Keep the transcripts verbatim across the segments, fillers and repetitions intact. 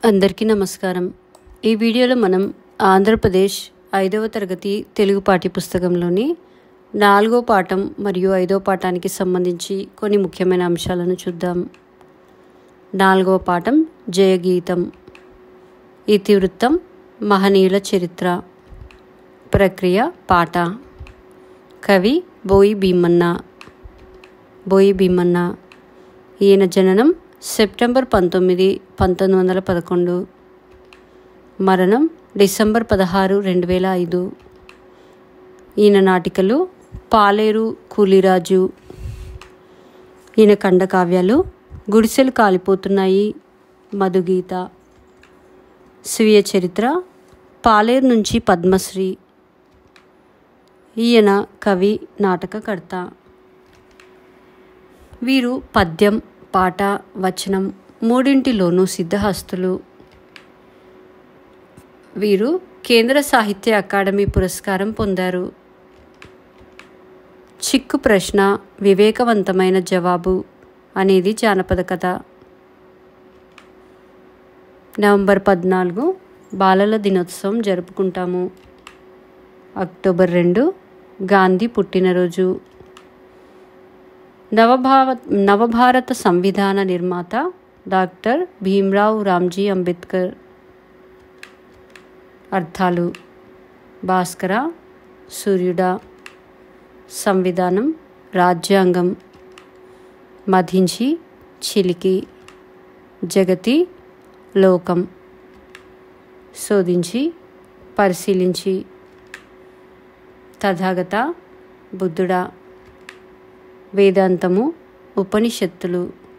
అందరికీ నమస్కారం। ఈ వీడియోలో మనం ఆంధ్రప్రదేశ్ ఐదవ తరగతి తెలుగు పాఠ్యపుస్తకంలోని నాలుగో పాఠం మరియు ఐదో పాఠానికి సంబంధించి కొన్ని ముఖ్యమైన అంశాలను చూద్దాం। నాలుగవ పాఠం జయగీతం। ఇతివృత్తం మహనీయుల చరిత్ర। ప్రక్రియ పాట। కవి బోయి భీమన్న। బోయి భీమన్న ఈయన జననం సెప్టెంబర్ పంతొమ్మిది పంతొమ్మిది వందల పదకొండు, మరణం డిసెంబర్ పదహారు రెండు వేల ఐదు। ఈయన నాటికలు పాలేరు కూలిరాజు। ఈయన ఖండకావ్యాలు గుడిసెలు కాలిపోతున్నాయి, మధుగీత। స్వీయ చరిత్ర పాలేరు నుంచి పద్మశ్రీ। ఈయన కవి నాటకకర్త। వీరు పద్యం పాట వచనం మూడింటిలోనూ సిద్ధహస్తులు। వీరు కేంద్ర సాహిత్య అకాడమీ పురస్కారం పొందారు। చిక్కు ప్రశ్న వివేకవంతమైన జవాబు అనేది జానపద కథ। నవంబర్ పద్నాలుగు బాలల దినోత్సవం జరుపుకుంటాము। అక్టోబర్ రెండు గాంధీ పుట్టినరోజు। నవభావ నవభారత సంవిధాన నిర్మాత డాక్టర్ భీమ్రావ్ రామ్జీ అంబేద్కర్। అర్థాలు భాస్కర, సూర్యుడా, సంవిధానం రాజ్యాంగం, మధించి చిలికి, జగతి లోకం, శోధించి పరిశీలించి, తథాగత బుద్ధుడా, వేదాంతము ఉపనిషత్తులు,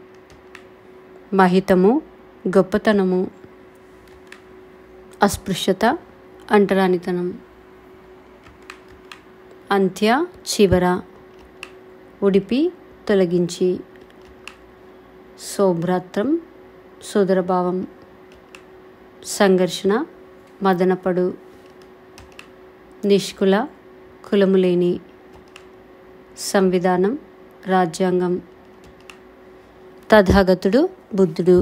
మహితము గొప్పతనము, అస్పృశ్యత అంటరానితనం, అంత్య చివర, ఉడిపి తొలగించి, సౌభ్రాత్రం సోదరభావం, సంఘర్షణ మదనపడు, నిష్కుల కులములేని, సంవిధానం రాజ్యాంగం, తథాగతుడు బుద్ధుడు,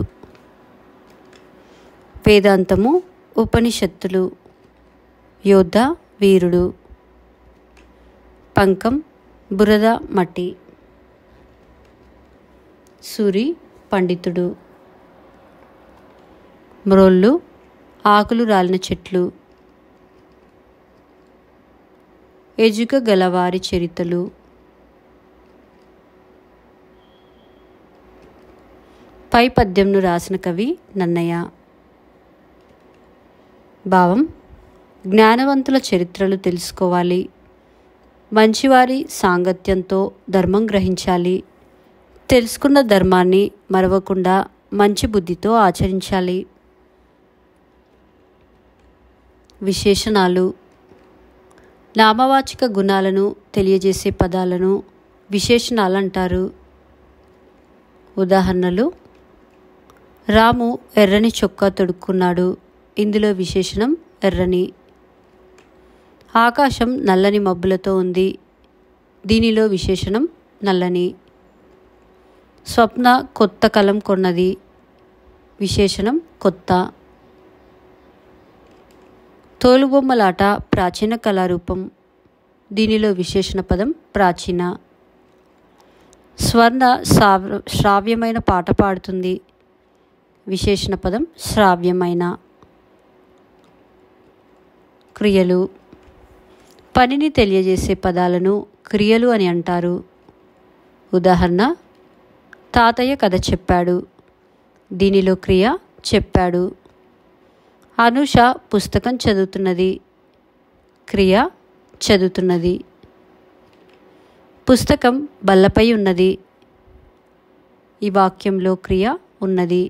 వేదాంతము ఉపనిషత్తులు, యోద్ధ వీరుడు, పంకం బురద మట్టి, సూరి పండితుడు, మ్రోళ్ళు ఆకులు రాలిన చెట్లు, ఎజుక గలవారి చరితలు, పై పద్యంను రాసిన కవి నన్నయ్య। భావం జ్ఞానవంతుల చరిత్రలు తెలుసుకోవాలి, మంచివారి సాంగత్యంతో ధర్మం గ్రహించాలి, తెలుసుకున్న ధర్మాన్ని మరవకుండా మంచి బుద్ధితో ఆచరించాలి। విశేషణాలు నామవాచక గుణాలను తెలియజేసే పదాలను విశేషణాలు అంటారు। ఉదాహరణలు రాము ఎర్రని చొక్కా తొడుక్కున్నాడు, ఇందులో విశేషణం ఎర్రని। ఆకాశం నల్లని మబ్బులతో ఉంది, దీనిలో విశేషణం నల్లని। స్వప్న కొత్త కలం కొన్నది, విశేషణం కొత్త। తోలుబొమ్మలాట ప్రాచీన కళారూపం, దీనిలో విశేషణ పదం ప్రాచీన। స్వర్ణ శ్రావ్య శ్రావ్యమైన పాట పాడుతుంది, విశేషణ పదం శ్రావ్యమైన। క్రియలు పనిని తెలియజేసే పదాలను క్రియలు అని అంటారు। ఉదాహరణ తాతయ్య కథ చెప్పాడు, దీనిలో క్రియ చెప్పాడు। అనూష పుస్తకం చదువుతున్నది, క్రియ చదువుతున్నది। పుస్తకం బల్లపై ఉన్నది, ఈ వాక్యంలో క్రియ ఉన్నది।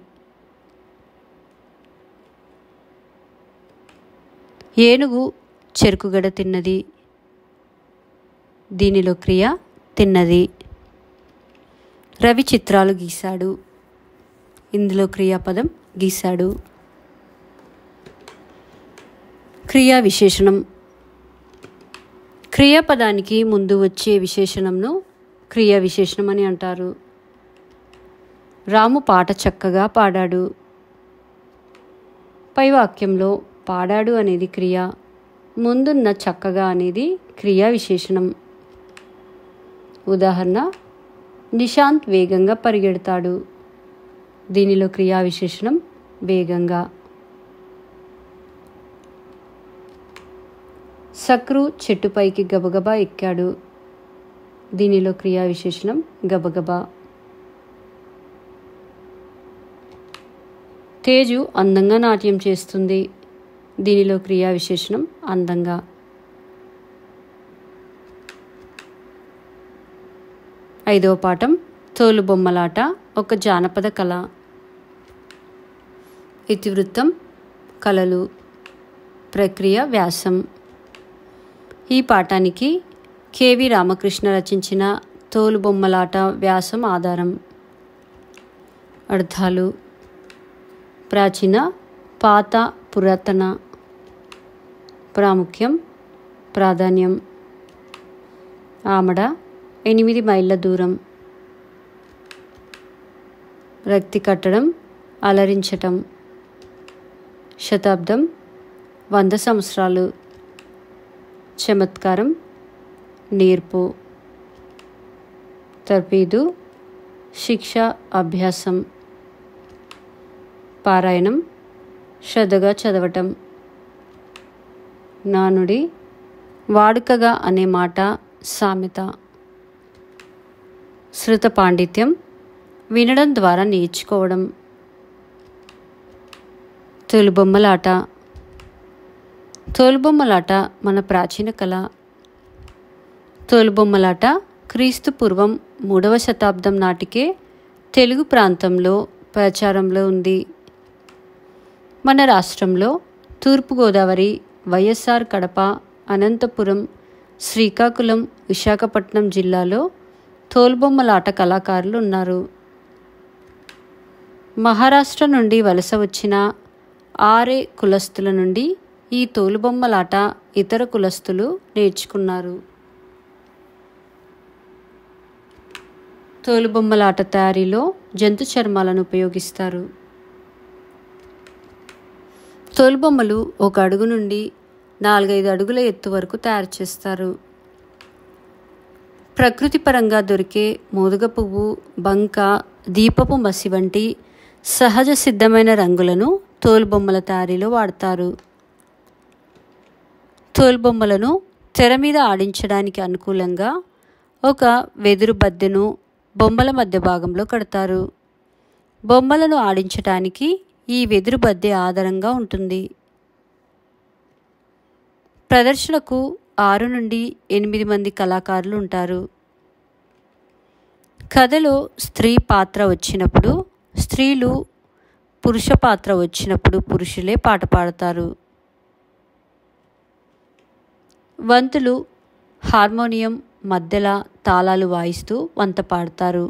ఏనుగు చెరుకుగడ తిన్నది, దీనిలో క్రియ తిన్నది। రవి చిత్రాలు గీశాడు, ఇందులో క్రియాపదం గీశాడు। క్రియా విశేషణం క్రియాపదానికి ముందు వచ్చే విశేషణంను క్రియా విశేషణం అని అంటారు। రాము పాట చక్కగా పాడాడు, పై వాక్యంలో పాడాడు అనేది క్రియ, ముందున్న చక్కగా అనేది క్రియా విశేషణం. ఉదాహరణ, నిశాంత్ వేగంగా పరిగెడతాడు. దీనిలో క్రియా విశేషణం వేగంగా. సక్రు చెట్టుపైకి గబగబా ఎక్కాడు. దీనిలో క్రియా విశేషణం గబగబా. తేజు అందంగా నాట్యం చేస్తుంది. దీనిలో క్రియా విశేషణం అందంగా. ఐదవ పాఠం తోలుబొమ్మలాట ఒక జానపద కళ. ఇతివృత్తం కళలు. ప్రక్రియ వ్యాసం. ఈ పాఠానికి కెవి రామకృష్ణ రచించిన తోలుబొమ్మలాట వ్యాసం ఆధారం. అర్థాలు: ప్రాచీన, పాత, పురాతన. ప్రాముఖ్యం, ప్రాధాన్యం. ఆమడ, ఎనిమిది మైళ్ళ దూరం. రక్తి కట్టడం, అలరించటం. శతాబ్దం, వంద సంవత్సరాలు. చమత్కారం, నేర్పు. తర్పీదు, శిక్ష, అభ్యాసం. పారాయణం, శ్రద్ధగా చదవటం. నానుడి, వాడుకగా అనే మాట, సామెత. శృత పాండిత్యం, వినడం ద్వారా నేర్చుకోవడం. తోలుబొమ్మలాట. తోలుబొమ్మలాట మన ప్రాచీన కళ. తోలుబొమ్మలాట క్రీస్తు పూర్వం మూడవ శతాబ్దం నాటికే తెలుగు ప్రాంతంలో ప్రచారంలో ఉంది. మన రాష్ట్రంలో తూర్పుగోదావరి, వైఎస్ఆర్ కడప, అనంతపురం, శ్రీకాకుళం, విశాఖపట్నం జిల్లాలో తోలుబొమ్మలాట కళాకారులు ఉన్నారు. మహారాష్ట్ర నుండి వలస వచ్చిన ఆరే కులస్తుల నుండి ఈ తోలుబొమ్మలాట ఇతర కులస్తులు నేర్చుకున్నారు. తోలుబొమ్మలాట తయారీలో జంతు చర్మాలను ఉపయోగిస్తారు. తోలుబొమ్మలు ఒక అడుగు నుండి నాలుగైదు అడుగుల ఎత్తు వరకు తయారు చేస్తారు. ప్రకృతి పరంగా దొరికే మోదుగ పువ్వు, బంక, దీపపు మసి వంటి సహజ సిద్ధమైన రంగులను తోలుబొమ్మల తయారీలో వాడతారు. తోలుబొమ్మలను తెర మీద ఆడించడానికి అనుకూలంగా ఒక వెదురు బద్దెను బొమ్మల మధ్య భాగంలో కడతారు. బొమ్మలను ఆడించడానికి ఈ వెదురు బద్దె ఆధారంగా ఉంటుంది. ప్రదర్శనకు ఆరు నుండి ఎనిమిది మంది కళాకారులు ఉంటారు. కథలో స్త్రీ పాత్ర వచ్చినప్పుడు స్త్రీలు, పురుష పాత్ర వచ్చినప్పుడు పురుషులే పాట పాడతారు. వంతులు హార్మోనియం మధ్యల తాళాలు వాయిస్తూ వంత పాడతారు.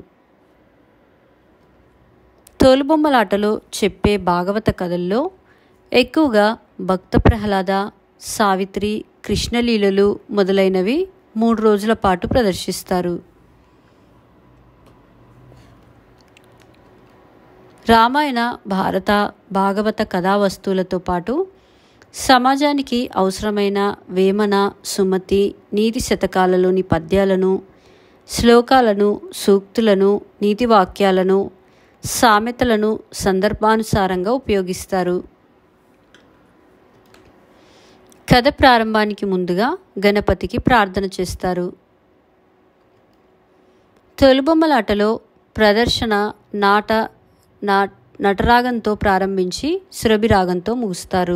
తోలుబొమ్మలాటలో చెప్పే భాగవత కథల్లో ఎక్కువగా భక్త ప్రహ్లాద, సావిత్రి, కృష్ణలీలలు మొదలైనవి మూడు రోజుల పాటు ప్రదర్శిస్తారు. రామాయణ, భారత, భాగవత కథా వస్తువులతో పాటు సమాజానికి అవసరమైన వేమన, సుమతి, నీతి శతకాలలోని పద్యాలను, శ్లోకాలను, సూక్తులను, నీతి వాక్యాలను, సామెతలను సందర్భానుసారంగా ఉపయోగిస్తారు. కథ ప్రారంభానికి ముందుగా గణపతికి ప్రార్థన చేస్తారు. తోలుబొమ్మలాటలో ప్రదర్శన నాట నా నటరాగంతో ప్రారంభించి సురభి రాగంతో ముగుస్తారు.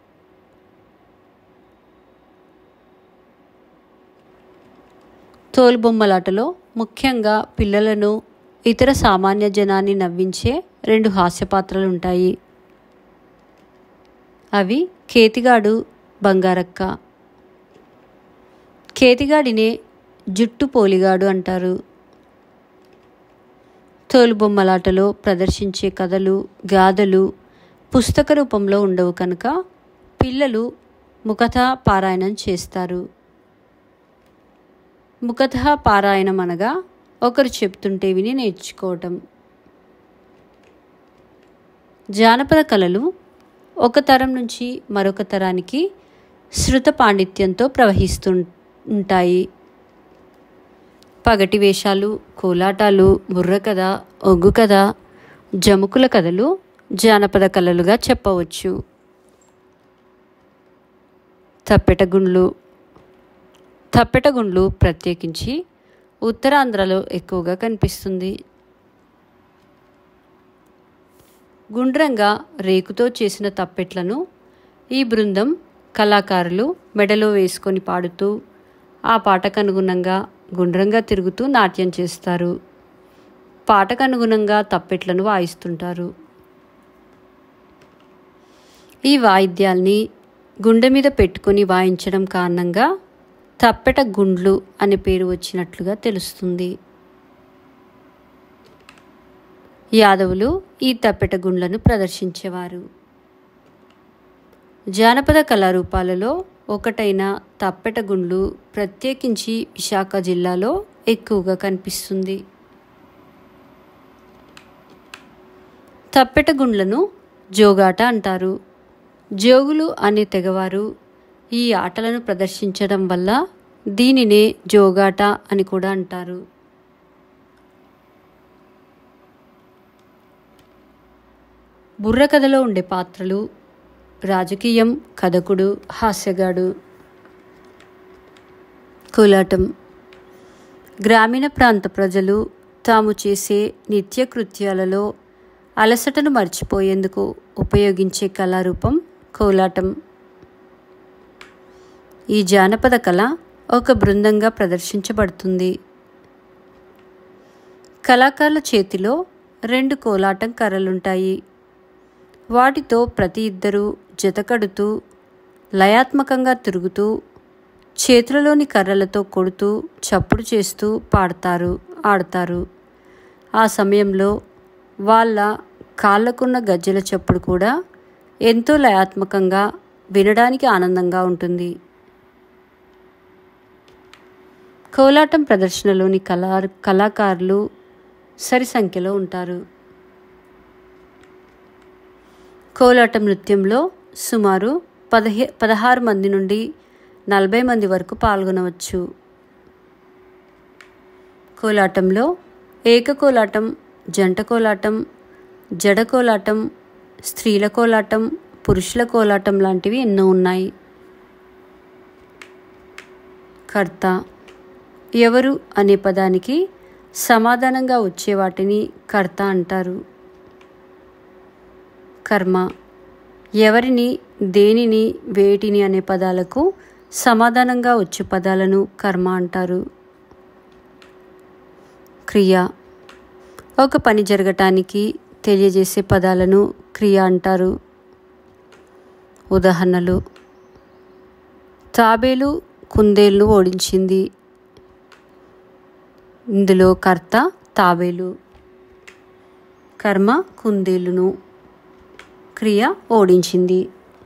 తోలుబొమ్మలాటలో ముఖ్యంగా పిల్లలను, ఇతర సామాన్య జనాన్ని నవ్వించే రెండు హాస్యపాత్రలు ఉంటాయి. అవి కేతిగాడు, బంగారక్క. కేతిగాడినే జుట్టు పోలిగాడు అంటారు. తోలుబొమ్మలాటలో ప్రదర్శించే కథలు, గాథలు పుస్తక రూపంలో ఉండవు కనుక పిల్లలు ముఖతః పారాయణం చేస్తారు. ముఖతః పారాయణం అనగా ఒకరు చెప్తుంటే విని నేర్చుకోవటం. జానపద కళలు ఒక తరం నుంచి మరొక తరానికి శృత పాండిత్యంతో ప్రవహిస్తూ ఉంటాయి. పగటి వేషాలు, కోలాటాలు, బుర్రకథ, ఒగ్గు కథ, జముకుల కథలు జానపద కళలుగా చెప్పవచ్చు. తప్పెటగుండ్లు తప్పెటగుండ్లు ప్రత్యేకించి ఉత్తరాంధ్రలో ఎక్కువగా కనిపిస్తుంది. గుండ్రంగా రేకుతో చేసిన తప్పెట్లను ఈ బృందం కళాకారులు మెడలో వేసుకొని పాడుతూ ఆ పాటకు అనుగుణంగా గుండ్రంగా తిరుగుతూ నాట్యం చేస్తారు. పాటకు అనుగుణంగా తప్పెట్లను వాయిస్తుంటారు. ఈ వాయిద్యాల్ని గుండె మీద పెట్టుకొని వాయించడం కారణంగా తప్పెట గుండ్లు అనే పేరు వచ్చినట్లుగా తెలుస్తుంది. యాదవులు ఈ తప్పెట గుండ్లను ప్రదర్శించేవారు. జానపద కళారూపాలలో ఒకటైన తప్పెట గుండ్లు ప్రత్యేకించి విశాఖ జిల్లాలో ఎక్కువగా కనిపిస్తుంది. తప్పెట గుండ్లను జోగాట అంటారు. జోగులు అనే తెగవారు ఈ ఆటలను ప్రదర్శించడం వల్ల దీనినే జోగాట అని కూడా అంటారు. బుర్రకథలో ఉండే పాత్రలు రాజకీయం, కథకుడు, హాస్యగాడు. కోలాటం గ్రామీణ ప్రాంత ప్రజలు తాము చేసే నిత్యకృత్యాలలో అలసటను మర్చిపోయేందుకు ఉపయోగించే కళారూపం కోలాటం. ఈ జానపద కళ ఒక బృందంగా ప్రదర్శించబడుతుంది. కళాకారుల చేతిలో రెండు కోలాటం కర్రలుంటాయి. వాటితో ప్రతి ఇద్దరు జతకడుతూ లయాత్మకంగా తిరుగుతూ చేతులలోని కర్రలతో కొడుతూ చప్పుడు చేస్తూ పాడతారు, ఆడతారు. ఆ సమయంలో వాళ్ళ కాళ్ళకున్న గజ్జెల చప్పుడు కూడా ఎంతో లయాత్మకంగా వినడానికి ఆనందంగా ఉంటుంది. కోలాటం ప్రదర్శనలోని కళా కళాకారులు సరి సంఖ్యలో ఉంటారు. కోలాటం నృత్యంలో సుమారు పదహే పదహారు మంది నుండి నలభై మంది వరకు పాల్గొనవచ్చు. కోలాటంలో ఏక కోలాటం, జంట కోలాటం, జడ కోలాటం, స్త్రీల కోలాటం, పురుషుల కోలాటం లాంటివి ఎన్నో ఉన్నాయి. కర్త ఎవరు అనే పదానికి సమాధానంగా వచ్చే వాటిని కర్త అంటారు. కర్మ ఎవరిని, దేనిని, వేటిని అనే పదాలకు సమాధానంగా వచ్చే పదాలను కర్మ అంటారు. క్రియ ఒక పని జరగటానికి తెలియజేసే పదాలను క్రియ అంటారు. ఉదాహరణలు: తాబేలు కుందేలును ఓడించింది. ఇందులో కర్త తాబేలు, కర్మ కుందేలును, క్రియ ఓడించింది.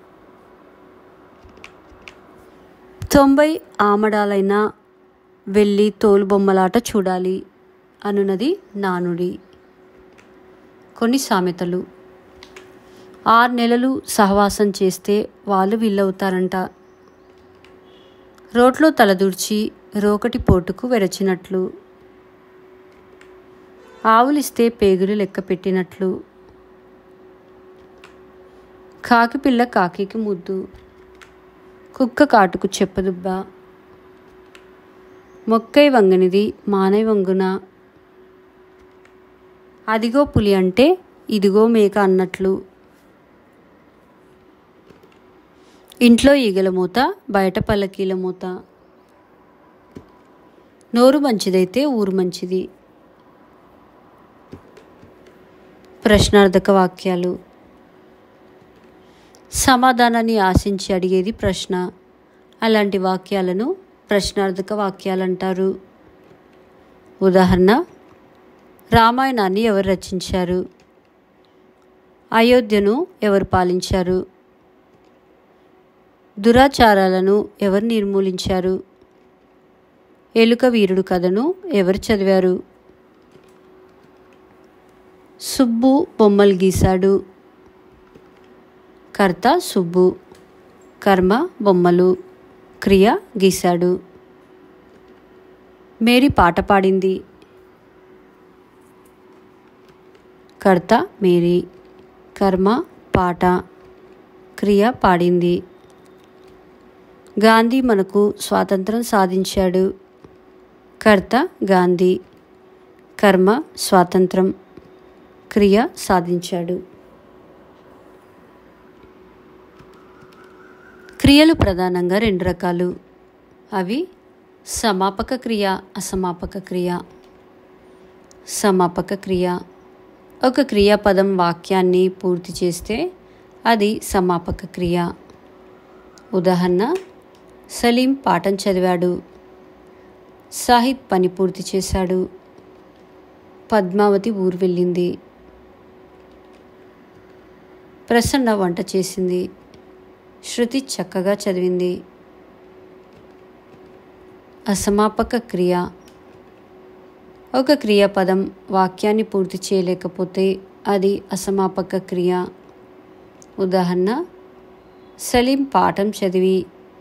తొంభై ఆమడాలైనా వెళ్ళి తోలుబొమ్మలాట చూడాలి అనున్నది నానుడి. కొన్ని సామెతలు: ఆరు నెలలు సహవాసం చేస్తే వాళ్ళు వీళ్ళవుతారంట. రోట్లో తలదూర్చి రోకటి పోటుకు వెరచినట్లు. ఆవులిస్తే పేగులు లెక్క పెట్టినట్లు. కాకిపిల్ల కాకికి ముద్దు, కుక్క కాటుకు చెప్పదుబ్బ. మొక్కై వంగనిది మానై వంగున. అదిగో పులి అంటే ఇదిగో మేక అన్నట్లు. ఇంట్లో ఈగల మూత, బయట పల్లకీల మూత. నోరు మంచిదైతే ఊరు మంచిది. ప్రశ్నార్థక వాక్యాలు: సమాధానాన్ని ఆశించి అడిగేది ప్రశ్న. అలాంటి వాక్యాలను ప్రశ్నార్థక వాక్యాలంటారు. ఉదాహరణ: రామాయణాన్ని ఎవరు రచించారు? అయోధ్యను ఎవరు పాలించారు? దురాచారాలను ఎవరు నిర్మూలించారు? ఎలుక వీరుడు కథను ఎవరు చదివారు? సుబ్బు బొమ్మలు గీశాడు. కర్త సుబ్బు, కర్మ బొమ్మలు, క్రియ గీశాడు. మేరీ పాట పాడింది. కర్త మేరీ, కర్మ పాట, క్రియ పాడింది. గాంధీ మనకు స్వాతంత్రం సాధించాడు. కర్త గాంధీ, కర్మ స్వాతంత్రం, క్రియ సాధించాడు. క్రియలు ప్రధానంగా రెండు రకాలు. అవి సమాపక క్రియ, అసమాపక క్రియ. సమాపక క్రియ ఒక క్రియాపదం వాక్యాన్ని పూర్తి చేస్తే అది సమాపక క్రియ. ఉదాహరణ, సలీం పాఠం చదివాడు, సాహిద్ పని పూర్తి చేశాడు, పద్మావతి ఊరు వెళ్ళింది, ప్రసన్న వంట చేసింది, శృతి చక్కగా చదివింది. అసమాపక క్రియ ఒక క్రియాపదం వాక్యాన్ని పూర్తి చేయలేకపోతే అది అసమాపక క్రియ. ఉదాహరణ, సలీం పాఠం చదివి,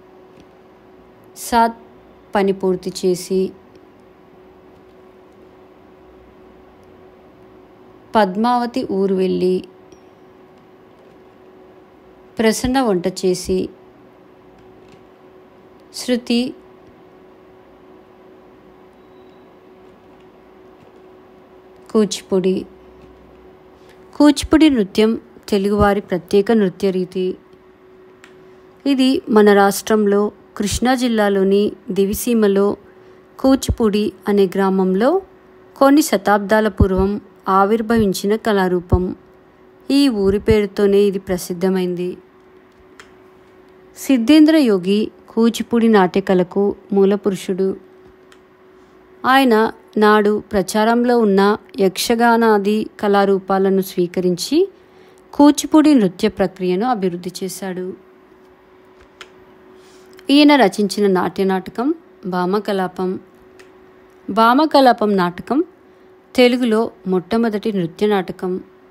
సాద్ పని పూర్తి చేసి, పద్మావతి ఊరు వెళ్ళి, ప్రసన్న వంట చేసి, శృతి కూచిపూడి. కూచిపూడి నృత్యం తెలుగువారి ప్రత్యేక నృత్య రీతి. ఇది మన రాష్ట్రంలో కృష్ణా జిల్లాలోని దివిసీమలో కూచిపూడి అనే గ్రామంలో కొన్ని శతాబ్దాల పూర్వం ఆవిర్భవించిన కళారూపం. ఈ ఊరి పేరుతోనే ఇది ప్రసిద్ధమైంది. సిద్ధేంద్ర యోగి కూచిపూడి నాట్యకళకు మూలపురుషుడు. ఆయన నాడు ప్రచారంలో ఉన్న యక్షగానాది కళారూపాలను స్వీకరించి కూచిపూడి నృత్య ప్రక్రియను అభివృద్ధి చేశాడు. ఈయన రచించిన నాట్య నాటకం భామకలాపం. భామకలాపం నాటకం తెలుగులో మొట్టమొదటి నృత్య నాటకం.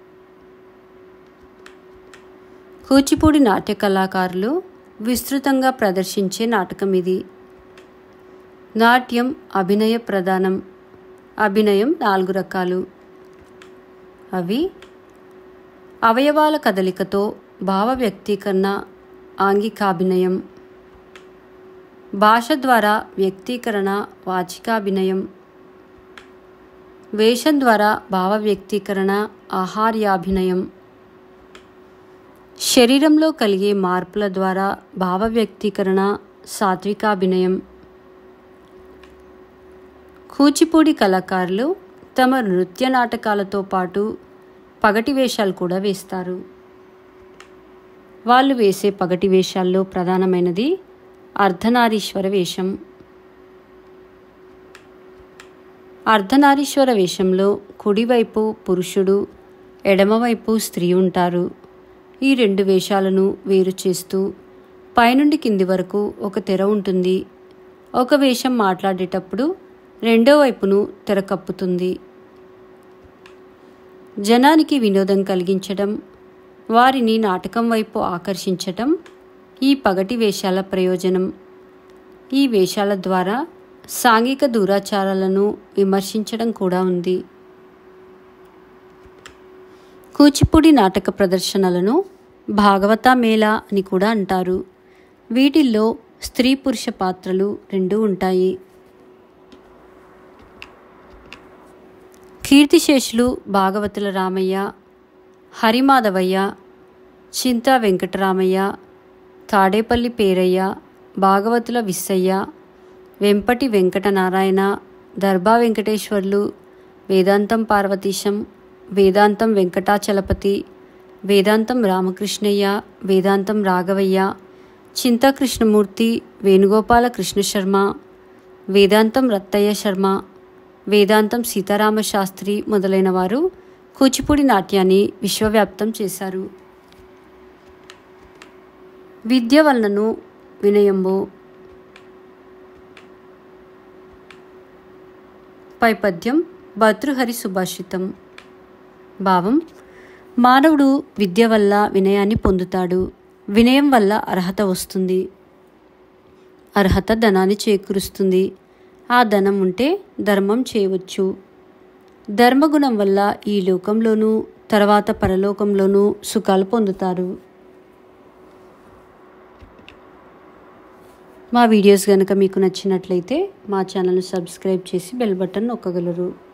కూచిపూడి నాట్య కళాకారులు విస్తృతంగా ప్రదర్శించే నాటకం ఇది. నాట్యం అభినయ ప్రధానం. అభినయం నాలుగు రకాలు. అవి అవయవాల కదలికతో భావ వ్యక్తీకరణ, ఆంగికాభినయం. భాష ద్వారా వ్యక్తీకరణ, వాచికాభినయం. వేషం ద్వారా భావ వ్యక్తీకరణ, ఆహార్యాభినయం. శరీరంలో కలిగే మార్పుల ద్వారా భావ వ్యక్తీకరణ, సాత్వికాభినయం. కూచిపూడి కళాకారులు తమ నృత్య నాటకాలతో పాటు పగటి వేషాలు కూడా వేస్తారు. వాళ్ళు వేసే పగటి వేషాల్లో ప్రధానమైనది అర్ధనారీశ్వర వేషం. అర్ధనారీశ్వర వేషంలో కుడివైపు పురుషుడు, ఎడమవైపు స్త్రీ ఉంటారు. ఈ రెండు వేషాలను వేరు చేస్తూ పైనుండి కింది వరకు ఒక తెర ఉంటుంది. ఒక వేషం మాట్లాడేటప్పుడు రెండో వైపును తెర కప్పుతుంది. జనానికి వినోదం కలిగించడం, వారిని నాటకం వైపు ఆకర్షించటం ఈ పగటి వేషాల ప్రయోజనం. ఈ వేషాల ద్వారా సాంఘిక దురాచారాలను విమర్శించడం కూడా ఉంది. కూచిపూడి నాటక ప్రదర్శనలను భాగవత మేళా అని కూడా అంటారు. వీటిల్లో స్త్రీ పురుష పాత్రలు రెండూ ఉంటాయి. కీర్తిశేషులు భాగవతుల రామయ్య, హరిమాధవయ్య, చింతా వెంకటరామయ్య, తాడేపల్లి పేరయ్య, భాగవతుల విస్సయ్య, వెంపటి వెంకటనారాయణ, దర్భా వెంకటేశ్వర్లు, వేదాంతం పార్వతీశం, వేదాంతం వెంకటాచలపతి, వేదాంతం రామకృష్ణయ్య, వేదాంతం రాఘవయ్య, చింతా కృష్ణమూర్తి, వేణుగోపాల కృష్ణశర్మ, వేదాంతం రత్తయ్య శర్మ, వేదాంతం సీతారామ శాస్త్రి మొదలైన వారు కూచిపూడి నాట్యాన్ని విశ్వవ్యాప్తం చేశారు. విద్య వలనను వినయంబు. పై పద్యం భర్తృహరి సుభాషితం. భావం: మానవుడు విద్య వల్ల వినయాన్ని పొందుతాడు. వినయం వల్ల అర్హత వస్తుంది. అర్హత ధనాన్ని చేకూరుస్తుంది. ఆ ధనం ఉంటే ధర్మం చేయవచ్చు. ధర్మగుణం వల్ల ఈ లోకంలోనూ తర్వాత పరలోకంలోనూ సుఖాలు పొందుతారు. మా వీడియోస్ కనుక మీకు నచ్చినట్లయితే మా ఛానల్ని సబ్స్క్రైబ్ చేసి బెల్ బటన్ నొక్కగలరు.